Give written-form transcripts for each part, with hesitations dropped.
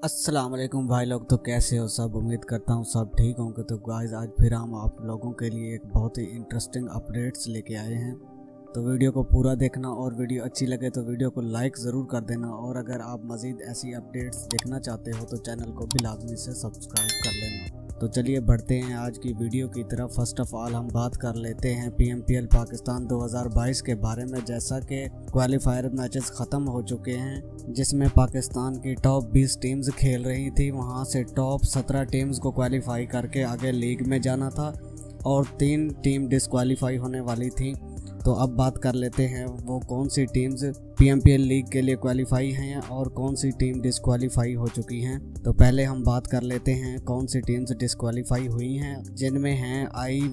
अस्सलाम वालेकुम भाई लोग। तो कैसे हो सब? उम्मीद करता हूँ सब ठीक होंगे। तो गाइस आज फिर हम आप लोगों के लिए एक बहुत ही इंटरेस्टिंग अपडेट्स लेके आए हैं। तो वीडियो को पूरा देखना और वीडियो अच्छी लगे तो वीडियो को लाइक ज़रूर कर देना। और अगर आप मज़ीद ऐसी अपडेट्स देखना चाहते हो तो चैनल को भी लाजमी से सब्सक्राइब कर लेना। तो चलिए बढ़ते हैं आज की वीडियो की तरफ। फर्स्ट ऑफ ऑल हम बात कर लेते हैं PMPL पाकिस्तान 2022 के बारे में। जैसा कि क्वालिफायर मैचेस ख़त्म हो चुके हैं जिसमें पाकिस्तान की टॉप 20 टीम्स खेल रही थी। वहां से टॉप 17 टीम्स को क्वालिफाई करके आगे लीग में जाना था और 3 टीम डिस्क्वालीफाई होने वाली थी। तो अब बात कर लेते हैं वो कौन सी टीम्स PMPL लीग के लिए क्वालिफाई हैं और कौन सी टीम डिस्क्वालीफाई हो चुकी हैं। तो पहले हम बात कर लेते हैं कौन सी टीम्स डिस्क्वालीफाई हुई हैं, जिनमें हैं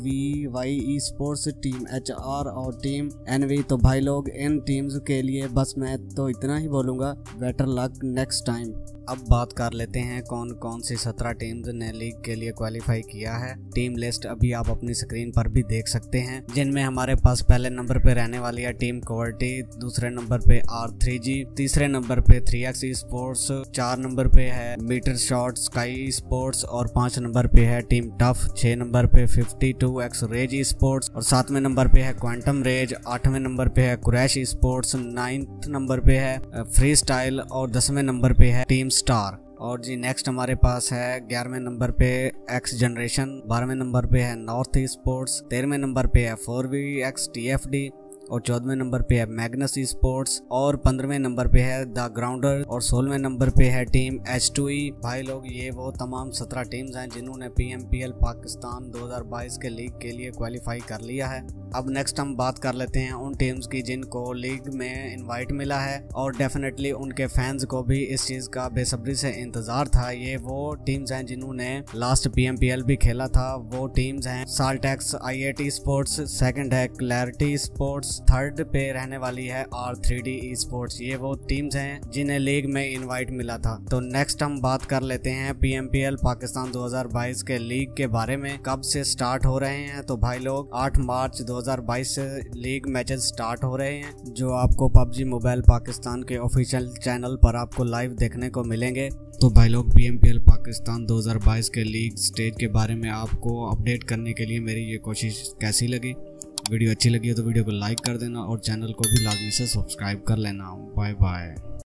IVY स्पोर्ट्स, टीम HR और टीम NV। तो भाई लोग इन टीम्स के लिए बस मैं तो इतना ही बोलूँगा, बेटर लक नेक्स्ट टाइम। अब बात कर लेते हैं कौन कौन सी 17 टीम्स ने लीग के लिए क्वालिफाई किया है। टीम लिस्ट अभी आप अपनी स्क्रीन पर भी देख सकते हैं, जिनमें हमारे पास पहले नंबर पे रहने वाली है टीम कोवर्टी, दूसरे नंबर पे R3G, तीसरे नंबर पे 3X स्पोर्ट्स, 4 नंबर पे है मीटर शॉट स्काई स्पोर्ट्स और 5 नंबर पे है टीम टफ, 6 नंबर पे 52X रेज स्पोर्ट्स और 7वें नंबर पे है क्वांटम रेज, 8वें नंबर पे है क्रैश स्पोर्ट्स, 9th नंबर पे है फ्री स्टाइल और 10वें नंबर पे है टीम स्टार। और जी नेक्स्ट हमारे पास है 11वें नंबर पे X जनरेशन, 12वें नंबर पे है नॉर्थ स्पोर्ट्स, 13वें नंबर पे है 4VX TFD और 14वें नंबर पे है मैग्नस स्पोर्ट्स और 15वें नंबर पे है द ग्राउंडर और 16वें नंबर पे है टीम H2E। भाई लोग ये वो तमाम 17 टीम्स हैं जिन्होंने PMPL पाकिस्तान 2022 के लीग के लिए क्वालिफाई कर लिया है। अब नेक्स्ट हम बात कर लेते हैं उन टीम्स की जिनको लीग में इनवाइट मिला है और डेफिनेटली उनके फैंस को भी इस चीज़ का बेसब्री से इंतज़ार था। ये वो टीम्स हैं जिन्होंने लास्ट PMPL भी खेला था। वो टीम्स हैं साल्टेक्स IAT स्पोर्ट्स, सेकंड है क्लैरिटी स्पोर्ट्स, थर्ड पे रहने वाली है R3D स्पोर्ट्स। ये वो टीम्स हैं जिन्हें लीग में इनवाइट मिला था। तो नेक्स्ट हम बात कर लेते हैं PMPL पाकिस्तान 2022 के लीग के बारे में, कब से स्टार्ट हो रहे हैं। तो भाई लोग 8 मार्च 2022 से लीग मैचेस स्टार्ट हो रहे हैं, जो आपको PUBG मोबाइल पाकिस्तान के ऑफिशियल चैनल पर आपको लाइव देखने को मिलेंगे। तो भाई लोग PMPL पाकिस्तान 2022 के लीग स्टेज के बारे में आपको अपडेट करने के लिए मेरी ये कोशिश कैसी लगी? वीडियो अच्छी लगी हो तो वीडियो को लाइक कर देना और चैनल को भी लाजमी से सब्सक्राइब कर लेना। Bye bye.